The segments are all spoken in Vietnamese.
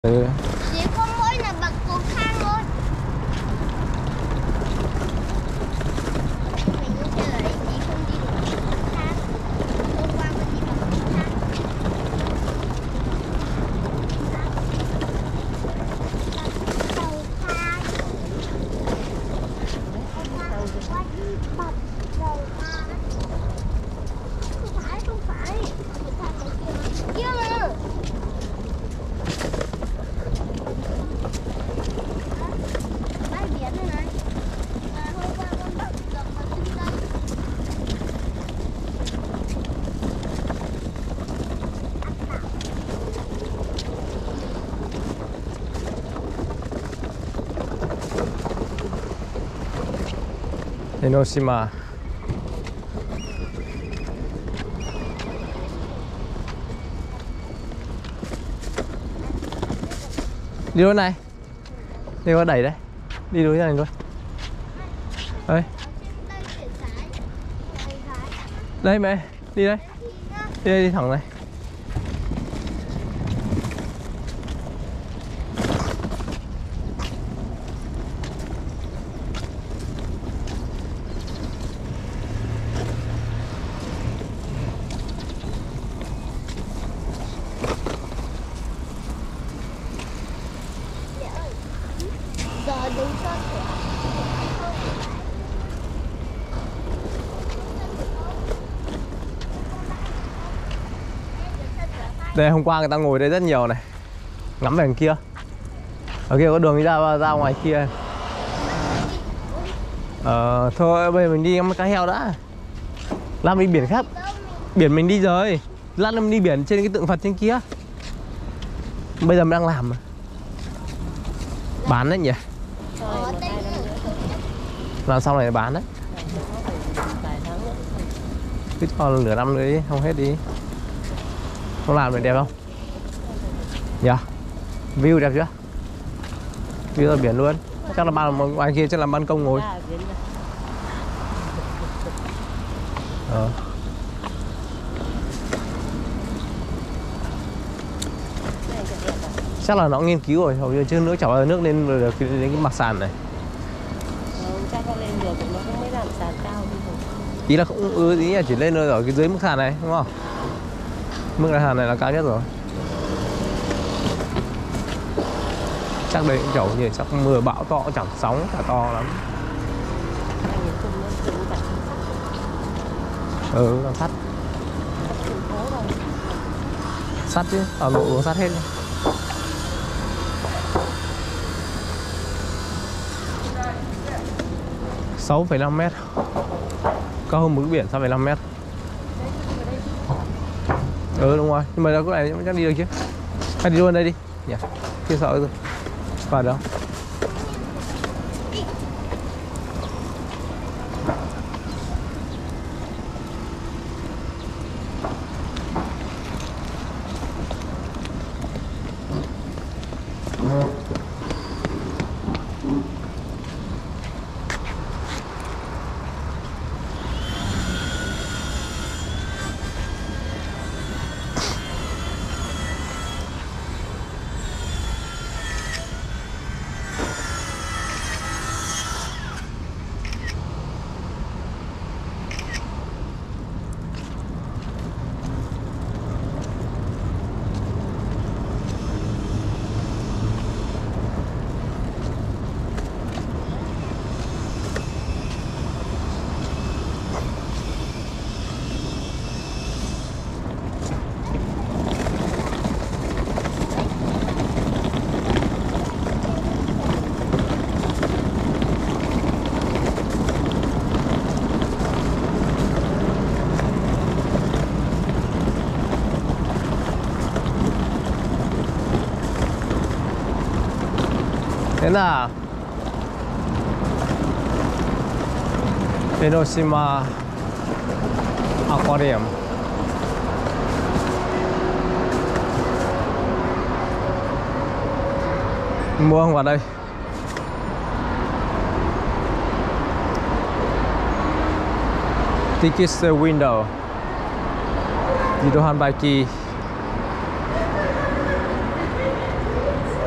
Ừ. Chỉ có mỗi là bậc cầu thang thôi. Mình như thế là chị không đi được bậc cầu thang. Hôm qua mình đi bậc cầu thang. Cầu thang. Qua đi bậc cầu thang. Không phải. Cầu thang cái kia mà. Bãi biển này này. Hôm qua con bắt được vào trên đây. Enoshima. Đi luôn này. Đi qua đẩy đấy. Đi đối này luôn. Đây. Đây mẹ, đi đây. Đi đây, đi thẳng này. Giờ đứng sơn của Đây hôm qua người ta ngồi đây rất nhiều này. Ngắm về đằng kia. Ở kia có đường đi ra ngoài kia. Thôi bây giờ mình đi ngắm cá heo đã. Làm đi biển khác. Biển mình đi rồi. Lát mình đi biển trên cái tượng Phật trên kia. Bây giờ mình đang làm mà. Bán đấy nhỉ? Làm xong này bán đấy. Cứ cho nửa năm nữa đi, không hết đi. Không làm được đẹp không? Dạ. View đẹp chưa? View ra biển luôn. Chắc là ban ngoài kia chắc là ban công ngồi. Chắc là nó nghiên cứu rồi, hầu như chứ nước chảy vào nước lên được đến cái mặt sàn này. Chắc không lên được, nó không mới làm sàn cao đi rồi. Ý là không ý là chỉ lên ở cái dưới mức sàn này, đúng không? Mức sàn này là cao nhất rồi. Chắc đấy cũng kiểu như chắc mưa bão to chẳng sóng cả to lắm. Làm sắt. Sắt chứ, ở nội uống sắt hết. 6,5 mét. Cao hơn mực biển 6,5 mét. Đúng rồi, nhưng mà cái này chắc đi được chứ. Hay đi luôn đây đi nhỉ? Chưa sợ rồi. Vào đâu? Thế là Enoshima Aquarium. Mua không vào đây. Tickets window. Gì đồ hoàn bài kỳ.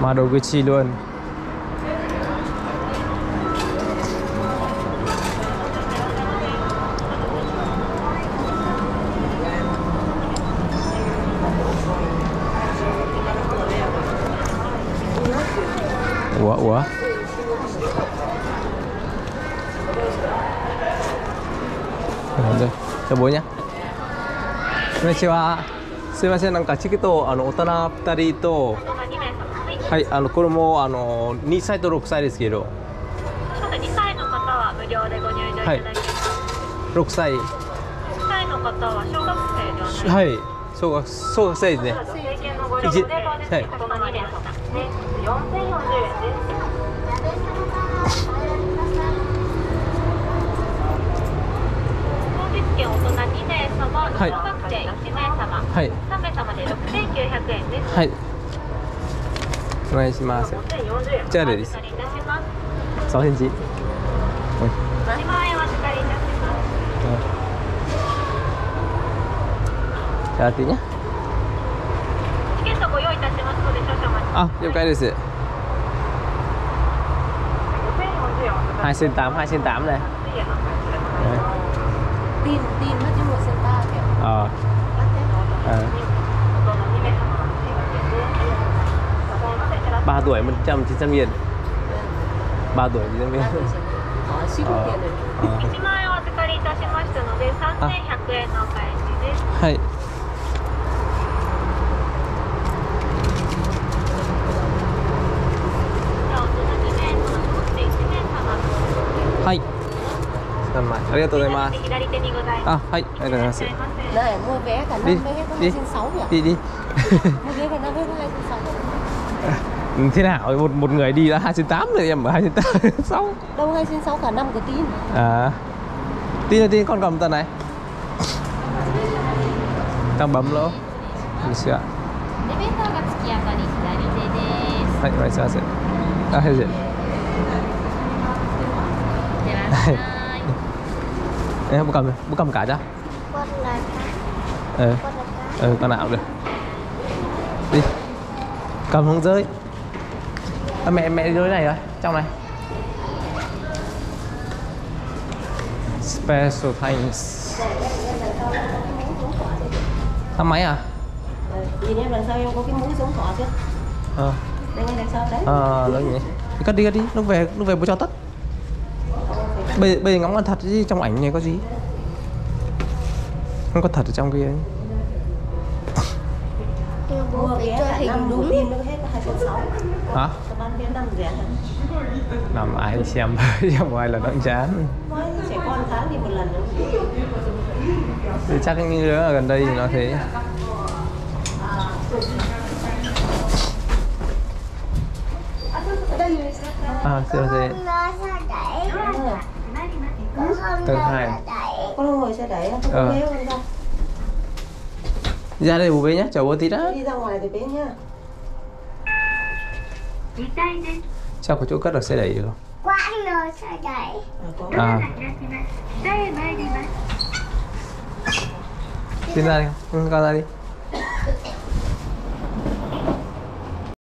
Madoguchi luôn. Ủa rồi, cho bố nhé. Konnichiwa. すいません、なんかチケット大人2人と、はい、これも2歳と6歳ですけど。 2歳の方は無料でご入場いただきます。 6歳。 6歳の方は小学生ではない。 はい、小学生ですね。 成犬のご利用で大人2名様4040円です。大人2名様、小学生1名様、 はい、 3名様で6900円です。 はい。お願いします。じゃあです。3センチ。 2万円お預かりいたします。 じゃあてね。 チケットご用意いたしますので少々お待ちください。 あ、了解です。2sen 8, 2 sen 8 này. Tin nó chỉ 1 sen 3 kìa. Ba tuổi 100-900 nghìn. 3tuổi 900 nghìn. 1万円お預かりいたしましたので3100円のお返しです。 はい。はい。3枚。ありがとうございます。 左手にございます。 あ、はい。ありがとうございます。 Này, mua vé cả 5 vé có 2 sen 6 nhỉ? Đi đi. Mua vé cả 5 vé có 2 sen 6. Thế nào? Một người đi là 2 sen 8 rồi em ở 2 sen 6. Đâu 2 sen 6 cả 5 cái tin. À. Tin là tin con cầm tờ này. Con bấm lỗ. Được chưa?はい、お願いします。あ、はい、じゃa. Bố cầm cả cho. Con là cá. Con là cá. Con nào cũng được. Đi. Cầm không rơi. Mẹ đi dưới này rồi, trong này. Special thanks. Thang máy à? Nhìn em đằng sau em có cái mũi giống thỏ chứ. Đây ngay đằng sau đấy. Nó gì? Cắt đi. Lúc về bố cho tất. Bây giờ ngóng là thật chứ trong ảnh này có gì? Không có thật ở trong kia. Bố phải cho hình đúng. Hả? Làm ai xem ai là đỡ chán. Trẻ con tháng thì một lần nữa. Thì chắc những đứa ở gần đây thì nó thế. Siêu thế. Tầng 2. Con ngồi xe đẩy, không có bế con ra. Ra đây bố bế nhá, chào bố tí đã. Đi ra ngoài thì bế nhá. Sao có chỗ cất được xe đẩy được không? Quãng rồi xe đẩy. Xin ra đi, con ra đi.